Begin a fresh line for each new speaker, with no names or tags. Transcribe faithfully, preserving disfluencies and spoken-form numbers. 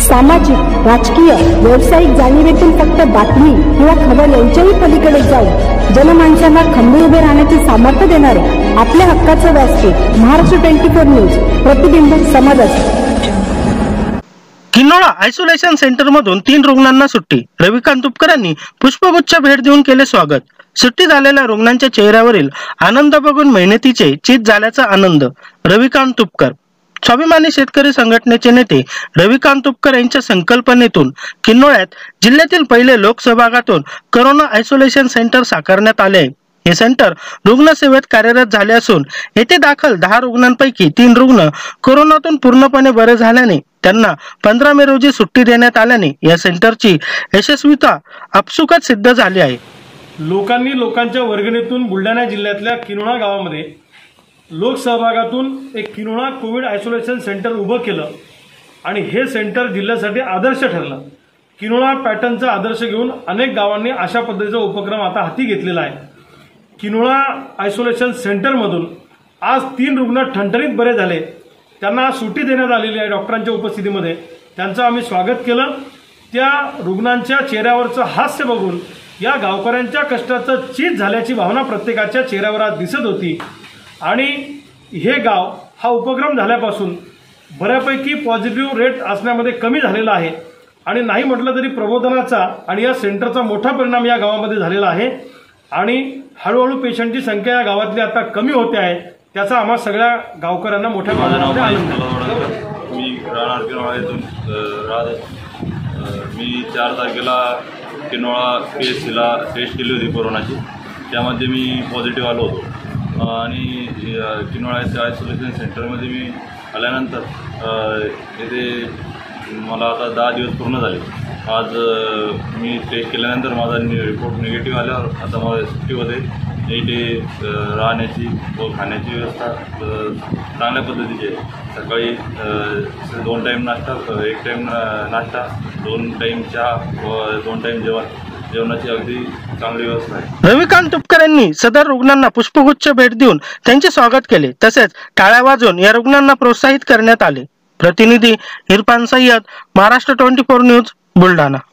सामाजिक, राजकीय, व्यावसायिक जाणीवेतून फक्त बातमी किंवा खबर यांच्याही पलीकडे जाऊन जनमानसांना खंबीर उभे राहण्याचे सामर्थ्य देणारे आपल्या हक्काचं व्यासपीठ महाराष्ट्र ट्वेंटी फोर न्यूज, प्रतिबिंब समाजाचे।
किन्नोळा आयसोलेशन सेंटर मधून तीन रुग्णांना सुट्टी। रविकांत तुपकरांनी पुष्पगुच्छ भेट देऊन केले स्वागत। सुट्टी झालेल्या रुग्णांच्या चेहऱ्यावरील आनंद बघून मेहनतीचे चित झाल्याचा आनंद। रविकांत तुपकर। स्वाभिमानी शेतकरी संघटनेचे नेते रविकांत तुपकर यांच्या संकल्पनेतून किन्नोळ्यात जिल्ह्यातील पहिले लोकसहभागातून कोरोना आयसोलेशन सेंटर साकारण्यात आले आहे। हे सेंटर रुग्णसेवेत कार्यरत झाले असून येथे दाखल दहा रुग्णांपैकी तीन रुग्ण कोरोनातून पूर्णपणे बरे झाल्याने त्यांना पंधरा मे रोजी सुट्टी देण्यात आल्याने या सेंटरची यशस्वीता आपसुकच सिद्ध झाली आहे।
लोकांनी लोकांच्या वर्गणीतून बुलढाणा जिल्ह्यातल्या किन्नोळा गावामध्ये लोकसहभागातून एक किन्नोळा कोविड आयसोलेशन सेंटर उभं केलं आणि हे सेंटर जिल्ह्यासाठी आदर्श ठरलं। किन्नोळा पॅटर्नचा आदर्श घेऊन अनेक गावांनी अशा पद्धतीचा उपक्रम आता हाती घेतलेला आहे। किन्नोळा आयसोलेशन सेंटरमधून आज तीन रुग्ण ठणठणीत बरे झाले, त्यांना सुट्टी देण्यात आलेली आहे डॉक्टरांच्या उपस्थितीमध्ये। त्यांचं आम्ही स्वागत केलं। त्या रुग्णांच्या चेहऱ्यावरचं हास्य बघून या गावकऱ्यांच्या कष्टाचं चीज झाल्याची भावना प्रत्येकाच्या चेहऱ्यावर आज दिसत होती आणि हे गाव हा उपक्रम झाल्यापासून बऱ्यापैकी पॉझिटिव्ह रेट असण्यामध्ये कमी झालेला आहे आणि नाही म्हटलं तरी प्रबोधनाचा आणि या सेंटरचा मोठा परिणाम या गावामध्ये झालेला आहे आणि हळूहळू पेशंटची संख्या या गावातली आता कमी होते आहे, त्याचा आम्हा सगळ्या गावकऱ्यांना मोठ्या प्रमाणात आनंद आहे।
मी राहणार किन्नोळा येथून राहत मी चार तारखेला किन्नोळा पी एस सीला टेस्ट केली होती कोरोनाची, त्यामध्ये मी पॉझिटिव्ह आलो होतो आणि किन्नोळा आयसोलेशन सेंटरमध्ये मी आल्यानंतर येथे मला आता दहा दिवस पूर्ण झाले। आज मी टेस्ट केल्यानंतर माझा रिपोर्ट निगेटिव्ह आल्यावर आता मला सुट्टीमध्ये इथे राहण्याची व खाण्याची व्यवस्था चांगल्या पद्धतीची आहे। सकाळी दोन टाईम नाश्ता, एक टाईम नाश्ता, दोन टाईम चहा व दोन टाईम जेवण जेवणाची अगदी चांगली व्यवस्था आहे।
रविकांत तुपकर यांनी सदर रुग्णांना पुष्पगुच्छ भेट देऊन त्यांचे स्वागत केले, तसेच टाळ्या वाजवून या रुग्णांना प्रोत्साहित करण्यात आले। प्रतिनिधी Irfan Sayyad, Maharashtra twenty four news, Buldhana.